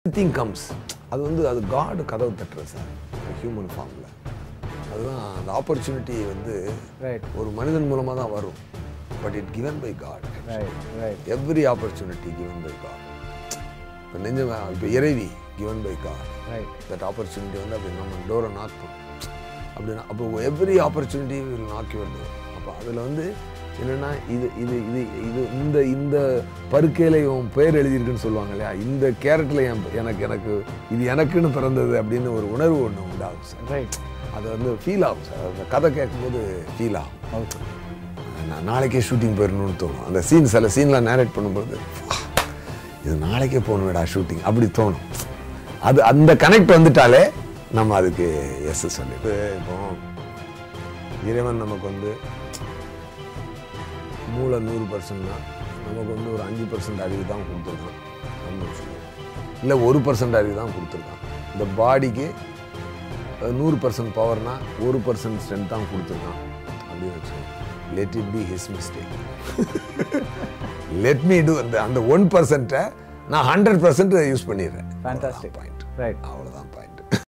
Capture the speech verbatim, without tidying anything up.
Everything comes. அது வந்து அது காட் கதவு தட்டுறது சார் ஹியூமன் ஃபார்மில். அதுதான் அந்த ஆப்பர்ச்சுனிட்டி வந்து ஒரு மனிதன் மூலமாக தான் வரும். But it given by God. Every opportunity given by God. இப்போ நெஞ்ச இப்போ இறைவி given by God. That opportunity வந்து அப்படி நம்ம டோரை நாக் பண்ணும் அப்படின்னா அப்போ every opportunity will knock your door. அப்போ அதில் வந்து என்னென்னா இது இது இது இது இந்த இந்த பருக்கையில் இவன் பேர் எழுதியிருக்குன்னு சொல்லுவாங்க இல்லையா, இந்த கேரட்டில் என் எனக்கு எனக்கு இது எனக்குன்னு பிறந்தது அப்படின்னு ஒரு உணர்வு ஒன்று உண்டாகும் சார். ரைட், அது வந்து ஃபீல் ஆகும் சார். அந்த கதை கேட்கும்போது ஃபீல் ஆகும். நான் நாளைக்கே ஷூட்டிங் போயிடணும்னு தோணும். அந்த சீன் சில சீன்லாம் நேரேட் பண்ணும்போது இது நாளைக்கே போகணுமேடா ஷூட்டிங் அப்படி தோணும். அது அந்த கனெக்ட் வந்துட்டாலே நம்ம அதுக்கு எஸ் சொல்லிட்டு இப்போ இறைவன் நமக்கு வந்து மூளை நூறு பர்சன்ட்னா நமக்கு வந்து ஒரு அஞ்சு பர்சன்ட் அறிவு தான் கொடுத்துருக்கான் அப்படின்னு வச்சுக்கோங்க. இல்லை ஒரு பர்சன்ட் அறிவு தான் கொடுத்துருக்கான். இந்த பாடிக்கு நூறு பர்சன்ட் பவர்னா ஒரு பர்சன்ட் ஸ்ட்ரென்த் தான் கொடுத்துருக்கான் அப்படின்னு வச்சுக்கோங்க. Let it be his mistake. Let me do அந்த அந்த ஒன் பர்சன்ட்டை நான் ஹண்ட்ரட் பர்சன்ட் யூஸ் பண்ணிடுறேன். Fantastic point. ரைட், அவ்வளோதான் பாயிண்ட்.